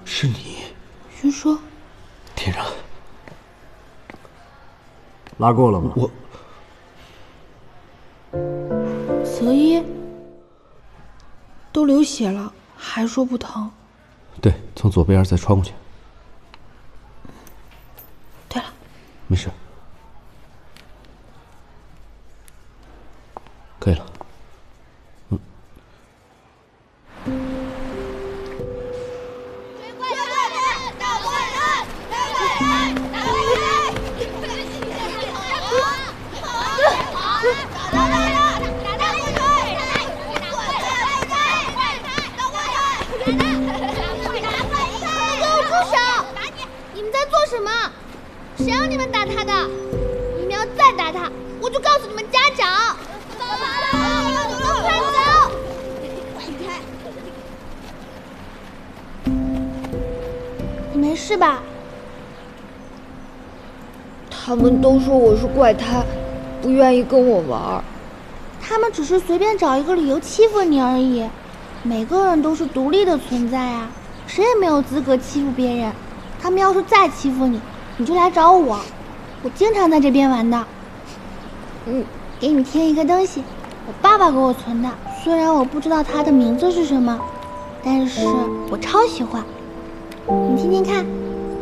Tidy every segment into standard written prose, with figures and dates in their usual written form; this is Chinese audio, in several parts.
是你， 云说， 天然，拉过了吗？我 Zeyi都流血了，还说不疼。 对，从左边再穿过去。 对了， 没事，可以了。 什么？谁让你们打他的？你们要再打他，我就告诉你们家长！走，快走！你没事吧？ 他们都说我是怪胎，不愿意跟我玩。 他们只是随便找一个理由欺负你而已。每个人都是独立的存在啊，谁也没有资格欺负别人。他们要是再欺负你，你就来找我，我经常在这边玩的。给你添一个东西，我爸爸给我存的，虽然我不知道它的名字是什么，但是我超喜欢。你听听看。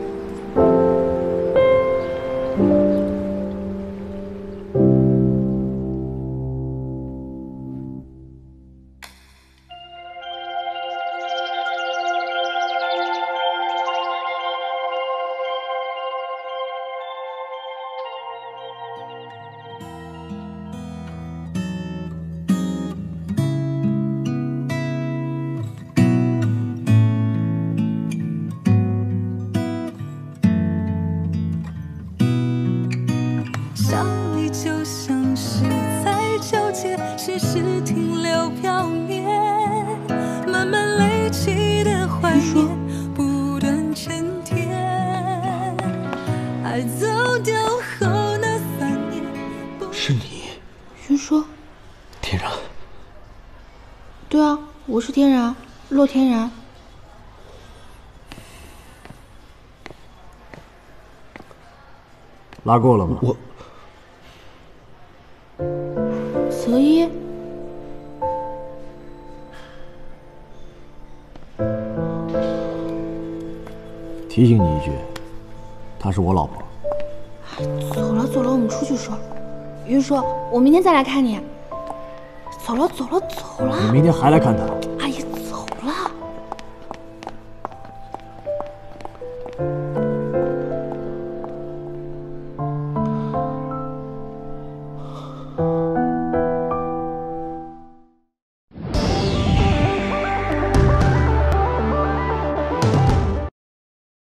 就像是在纠结，时时停留表面，慢慢累积的怀念，不断沉淀。爱走掉后那3年， 是你， 云说， 天然。 对啊，我是天然，洛天然。 拉过了吗？我。 Zeyi， 提醒你一句，她是我老婆。 走了，我们出去说。云说，我明天再来看你。走了。 你明天还来看她？ 阿姨，走了。